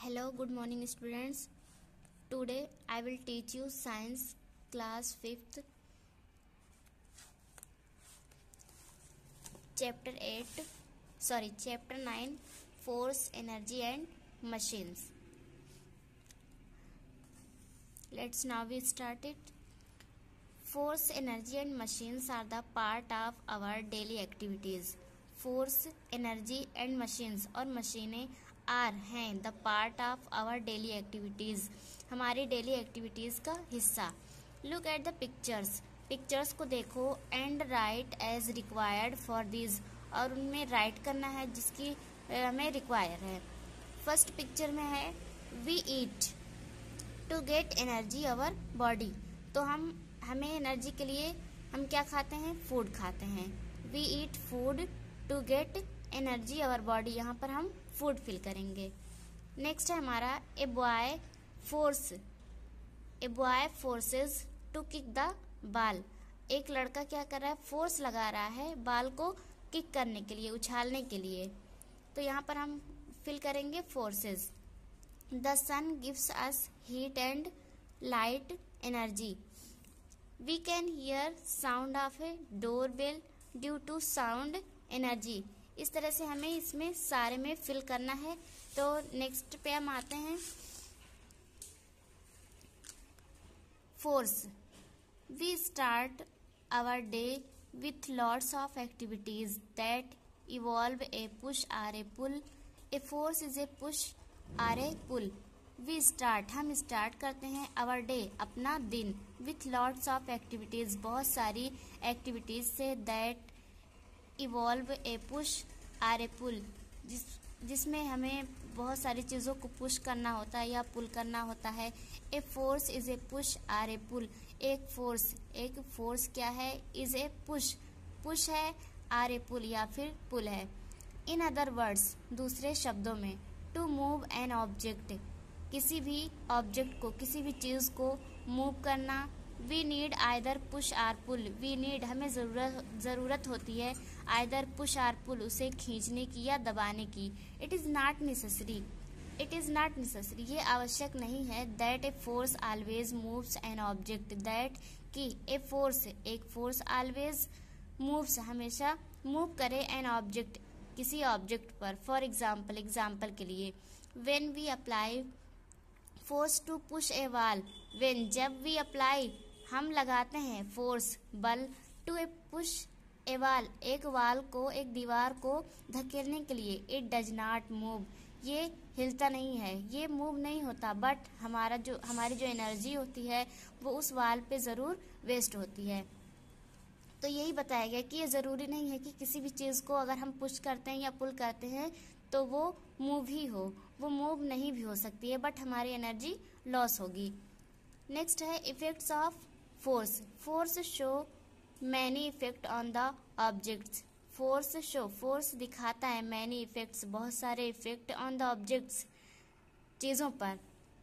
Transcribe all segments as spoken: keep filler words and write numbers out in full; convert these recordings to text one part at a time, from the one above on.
Hello, good morning students. Today I will teach you science class fifth chapter eight sorry chapter nine force, energy and machines. Let's now we start it. Force, energy and machines are the part of our daily activities. Force, energy and machines और मशीनें are हैं the part of our daily activities, हमारी daily activities का हिस्सा. Look at the pictures, pictures को देखो and write as required for this, और उनमें राइट करना है जिसकी हमें रिक्वायर है. फर्स्ट पिक्चर में है we eat to get energy our body, तो हम हमें एनर्जी के लिए हम क्या खाते हैं, फूड खाते हैं. We eat food to get energy our body, यहाँ पर हम फूड फिल करेंगे. नेक्स्ट है हमारा a boy force, a boy forces to kick the ball, एक लड़का क्या कर रहा है, फोर्स लगा रहा है बाल को किक करने के लिए, उछालने के लिए. तो यहाँ पर हम फिल करेंगे forces. The sun gives us heat and light energy. We can hear sound of a door bell due to sound energy. इस तरह से हमें इसमें सारे में फिल करना है. तो नेक्स्ट पे हम आते हैं force. We start our day with lots of activities that involve a push or a pull. A force is a push or a pull. We start, हम स्टार्ट करते हैं आवर डे, अपना दिन, विथ लॉट्स ऑफ एक्टिविटीज, बहुत सारी activities से, that involve a push or a pull, जिस जिसमें हमें बहुत सारी चीज़ों को पुश करना होता है या पुल करना होता है. A force is a push or a pull, एक फोर्स एक फोर्स क्या है, इज ए पुश, पुश है, आर ए पुल या फिर पुल है. इन अदर वर्ड्स, दूसरे शब्दों में, टू मूव एन ऑब्जेक्ट, किसी भी ऑब्जेक्ट को, किसी भी चीज़ को मूव करना. We need either push or pull, we need हमें ज़रूरत ज़रूरत होती है आइदर पुश आर पुल, उसे खींचने की या दबाने की. It is not necessary, it is not necessary, ये आवश्यक नहीं है. That a force always moves an object, that कि ए फोर्स, एक फोर्स ऑलवेज मूव्स, हमेशा मूव करे एन ऑब्जेक्ट, किसी ऑब्जेक्ट पर. फॉर एग्जाम्पल, एग्जाम्पल के लिए, when we apply force to push a wall, when जब वी अप्लाई हम लगाते हैं फोर्स बल, to a push a wall, एक वॉल को, एक दीवार को धकेलने के लिए. इट डज नॉट मूव, ये हिलता नहीं है, ये मूव नहीं होता, बट हमारा जो हमारी जो एनर्जी होती है वो उस वॉल पे ज़रूर वेस्ट होती है. तो यही बताया गया कि ये ज़रूरी नहीं है कि किसी भी चीज़ को अगर हम पुश करते हैं या पुल करते हैं तो वो मूव ही हो, वो मूव नहीं भी हो सकती है, बट हमारी एनर्जी लॉस होगी. नेक्स्ट है effects of force. Force show many effect on the objects. Force show, force दिखाता है, मैनी इफेक्ट्स, बहुत सारे इफेक्ट, ऑन द ऑब्जेक्ट्स, चीज़ों पर.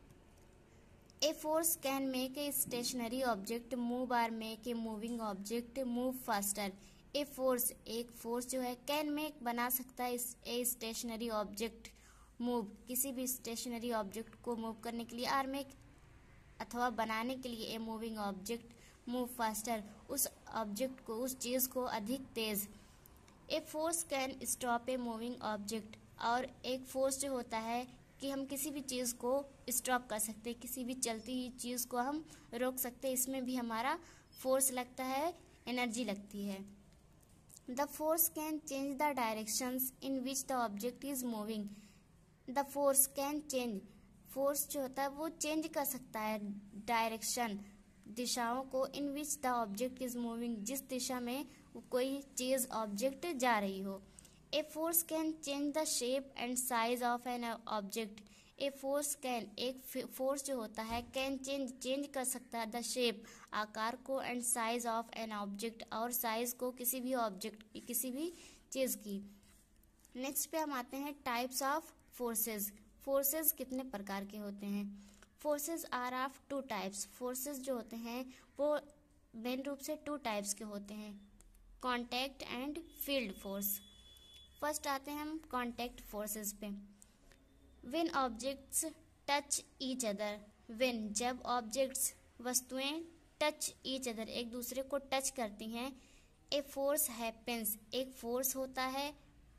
A force can make a stationary object move or make a moving object move faster. A force, एक force जो है, can make बना सकता है ए स्टेशनरी ऑब्जेक्ट मूव, किसी भी स्टेशनरी ऑब्जेक्ट को मूव करने के लिए, आर मेक अथवा बनाने के लिए a moving object move faster, उस ऑब्जेक्ट को, उस चीज़ को अधिक तेज. A force can stop a moving object, और एक फोर्स जो होता है कि हम किसी भी चीज़ को स्टॉप कर सकते हैं, किसी भी चलती हुई चीज़ को हम रोक सकते हैं, इसमें भी हमारा फोर्स लगता है, एनर्जी लगती है. The force can change the directions in which the object is moving. The force can change, force जो होता है वो चेंज कर सकता है डायरेक्शन, दिशाओं को, in which the object is moving, जिस दिशा में कोई चीज़, ऑब्जेक्ट जा रही हो. A force can change the shape and size of an object. A force can, एक फोर्स जो होता है, कैन चेंज, चेंज कर सकता है द शेप, आकार को, and size of an object, और साइज को किसी भी ऑब्जेक्ट, किसी भी चीज़ की. नेक्स्ट पे हम आते हैं टाइप्स ऑफ फोर्सेस. फोर्सेस कितने प्रकार के होते हैं. Forces are of two types. Forces जो होते हैं वो मेन रूप से टू टाइप्स के होते हैं, contact and field force. First आते हैं हम कॉन्टैक्ट फोर्सेस पे. When objects touch each other, when जब ऑब्जेक्ट्स वस्तुएं टच ईच अदर एक दूसरे को टच करती हैं, ए फोर्स हैपेंस एक फोर्स होता है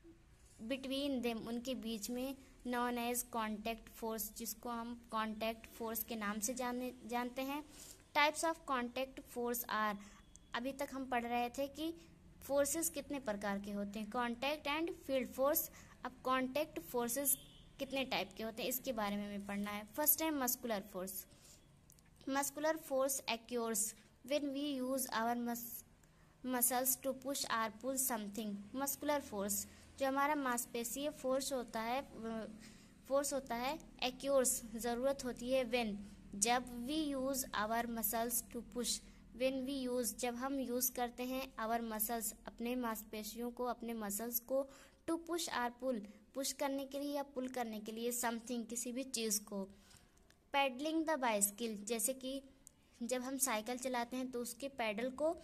बिटवीन देम उनके बीच में, नॉन एज कॉन्टैक्ट फोर्स जिसको हम कॉन्टैक्ट फोर्स के नाम से जाने जानते हैं। Types of contact force are, अभी तक हम पढ़ रहे थे कि फोर्सेस कितने प्रकार के होते हैं, कॉन्टैक्ट एंड फील्ड फोर्स। अब कॉन्टैक्ट फोर्सेस कितने टाइप के होते हैं इसके बारे में हमें पढ़ना है। फर्स्ट है muscular force. Muscular force occurs when we use our muscles to push or pull something. Muscular force जो हमारा मांसपेशीय फोर्स होता है फोर्स होता है एक्योर्स ज़रूरत होती है व्हेन जब we use our muscles to push, when we use जब हम यूज़ करते हैं आवर मसल्स अपने मांसपेशियों को अपने मसल्स को, to push or pull push करने के लिए या पुल करने के लिए, समथिंग किसी भी चीज़ को। पैडलिंग द बाइसिकल जैसे कि जब हम साइकिल चलाते हैं तो उसके पैडल को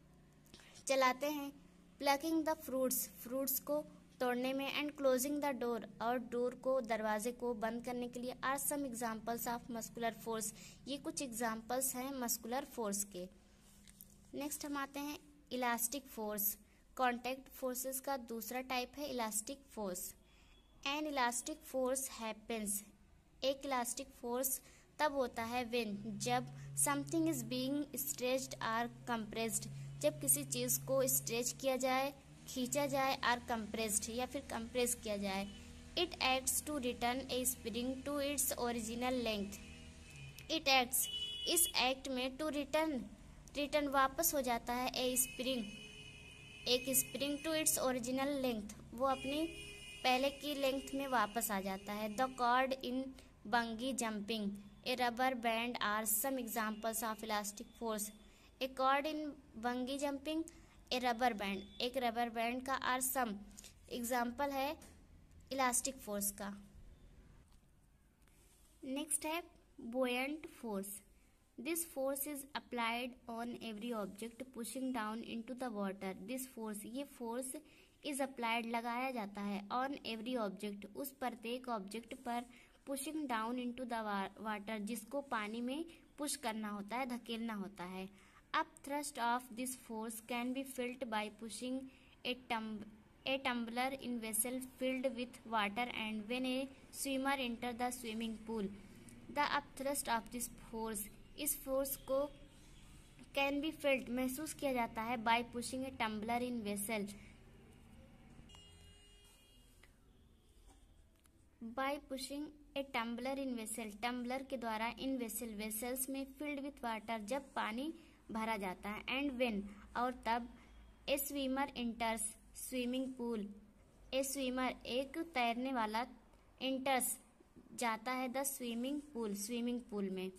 चलाते हैं। प्लकिंग द फ्रूट्स फ्रूट्स को तोड़ने में। एंड क्लोजिंग द डोर और डोर को दरवाजे को बंद करने के लिए are some examples of muscular force, ये कुछ एग्जाम्पल्स हैं मस्कुलर फोर्स के। नेक्स्ट हम आते हैं इलास्टिक फोर्स। कॉन्टैक्ट फोर्सेस का दूसरा टाइप है elastic force. An elastic force happens एक इलास्टिक फोर्स तब होता है व्हेन जब something is being stretched or compressed जब किसी चीज़ को स्ट्रेच किया जाए, खींचा जाए, आर कंप्रेस्ड या फिर कंप्रेस किया जाए। It acts to return a spring to its original length. It acts इस एक्ट में टू रिटर्न रिटर्न वापस हो जाता है ए स्प्रिंग एक spring to its original length वो अपनी पहले की लेंथ में वापस आ जाता है। The cord in bungee jumping a rubber band are some examples of elastic force. A cord in bungee jumping a rubber band एक रबर बैंड का आर सम एग्जाम्पल है इलास्टिक फोर्स का। नेक्स्ट है buoyant force. This force is applied on every object pushing down into the water. This force ये force is applied लगाया जाता है on every object उस प्रत्येक ऑब्जेक्ट पर, pushing down into the water जिसको पानी में पुश करना होता है, धकेलना होता है। Up thrust of this force can be felt by pushing a tumb a tumbler in vessel filled with water and when a swimmer enter the swimming pool. The up thrust of this force इस force को can be felt महसूस किया जाता है by pushing a tumbler in vessel by pushing a tumbler in vessel tumbler के द्वारा in vessel vessels में filled with water जब पानी भरा जाता है। एंड व्हेन और तब a swimmer enters swimming pool a swimmer एक तैरने वाला एंटर्स जाता है the swimming pool swimming pool में।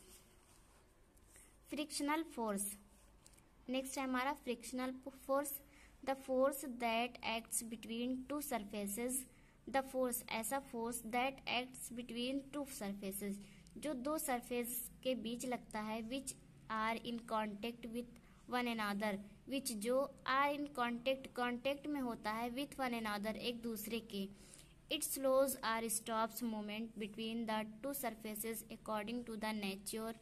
Frictional force. नेक्स्ट है हमारा frictional force. The force that acts between two surfaces the force ऐसा force that acts between two surfaces जो दो सरफेस के बीच लगता है, which are in contact with one another which जो आर इन कॉन्टेक्ट कॉन्टेक्ट में होता है विथ वन अनदर एक दूसरे के। It slows or stops movement between the two surfaces according to the nature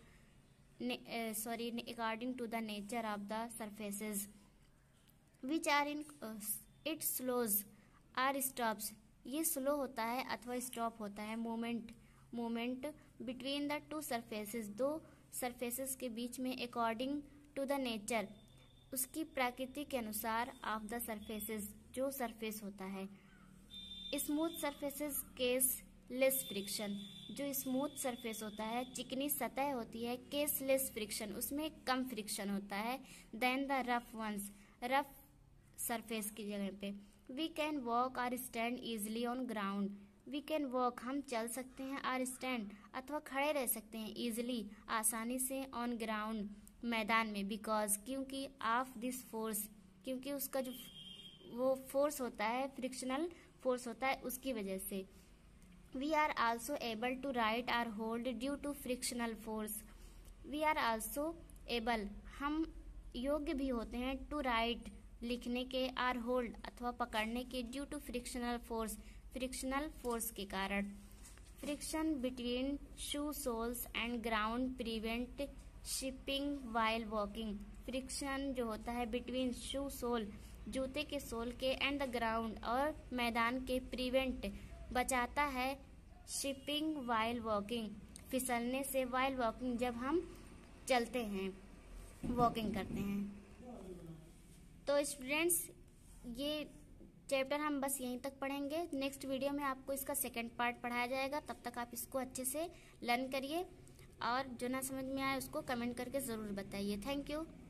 sorry according to the nature of the surfaces which are in it slows or stops ये slow होता है अथवा stop होता है movement movement between the two surfaces दो surfaces के बीच में, अकॉर्डिंग टू द नेचर उसकी प्रकृति के अनुसार, ऑफ द सरफेसेस जो सरफेस होता है। Smooth surfaces cause less friction जो स्मूथ सरफेस होता है, चिकनी सतह होती है, केस लेस फ्रिक्शन उसमें कम फ्रिक्शन होता है than the rough ones rough surface की जगह पे। We can walk or stand easily on ground we can walk हम चल सकते हैं, आर स्टैंड अथवा खड़े रह सकते हैं, इजिली आसानी से, ऑन ग्राउंड मैदान में, बिकॉज क्योंकि ऑफ दिस फोर्स क्योंकि उसका जो वो फोर्स होता है फ्रिक्शनल फोर्स होता है उसकी वजह से। We are also able to write or hold due to frictional force we are also able हम योग्य भी होते हैं टू राइट लिखने के, आर होल्ड अथवा पकड़ने के, due to frictional force frictional force के कारण। Friction between shoe soles and ground prevent slipping while walking. Friction जो होता है बिटवीन शू सोल, जूते के सोल के, एंड द ग्राउंड और मैदान के, प्रिवेंट बचाता है, शिपिंग वाइल वॉकिंग फिसलने से, वाइल वॉकिंग जब हम चलते हैं, वॉकिंग करते हैं। तो स्टूडेंट्स ये चैप्टर हम बस यहीं तक पढ़ेंगे। नेक्स्ट वीडियो में आपको इसका सेकंड पार्ट पढ़ाया जाएगा। तब तक आप इसको अच्छे से लर्न करिए और जो ना समझ में आए उसको कमेंट करके ज़रूर बताइए। Thank you.